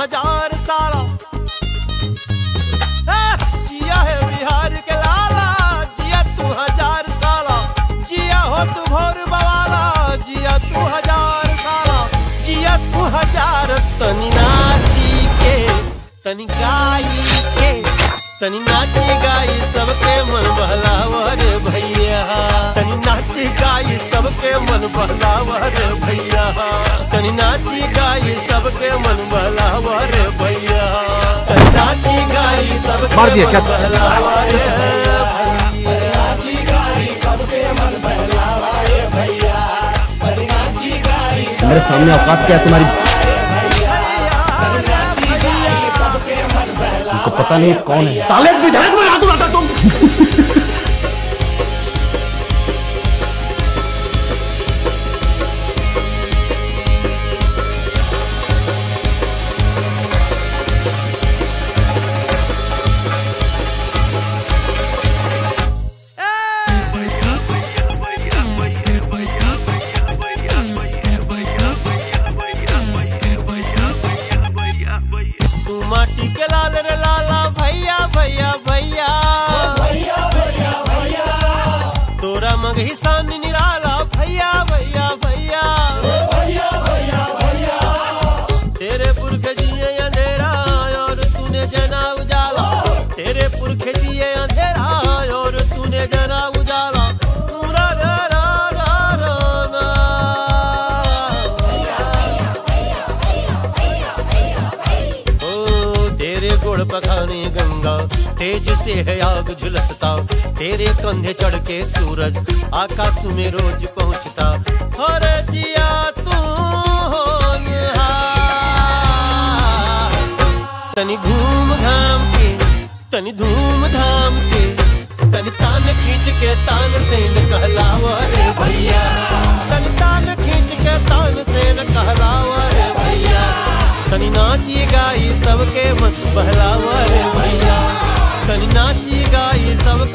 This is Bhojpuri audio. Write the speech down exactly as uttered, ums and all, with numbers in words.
हजार साला। जिया है बिहार के लाला, जिया तू हजार साला। जिया हो तू घोर बवाला, जिया तू हजार साला। जिया तू हजार। तनी नाची के तनी गाई के, तनी नाची गाई सबके मन बहलावा रे भैया। तनी नाची गाई सबके मन बहलावा रे भैया। तनी नाची गाई सबके मन बहलावा रे भैया। तनी नाची गाई सबके मन बहलावा रे भैया। नाची गाई सबके मन बहलावा रे भैया। तनी नाची गाई मेरे सामने औकात क्या है तुम्हारी? तो पता नहीं कौन है। साले विधायक में हाथ उठाता तुम। माटी के लाल रे लाला भैया भैया भैया भैया भैया भैया। तोरा मगही सान निराला भैया भैया भैया भैया भैया भैया। तेरे पुरखे जिए अंधेरा और तूने जना उजाला। तेरे पुरखे जिए अंधेरा और तूने जना उजाला। पूरा रा रा रा रा तेरे गुड़ पखाने गंगा, तेज से है आग झुलसता। तेरे कंधे चढ़ के सूरज आकाश में रोज पहुंचता। और जिया तू होनहार। तनी घूम घाम के तनी धूम धाम से, तनी तान खींच के तान से न कहलावा रे भैया। तनी तान खींच के तान से न कहलावा रे भैया। तनी नाची गाई सबके मन बहलावा रे भैया। तनी नाची गाई सब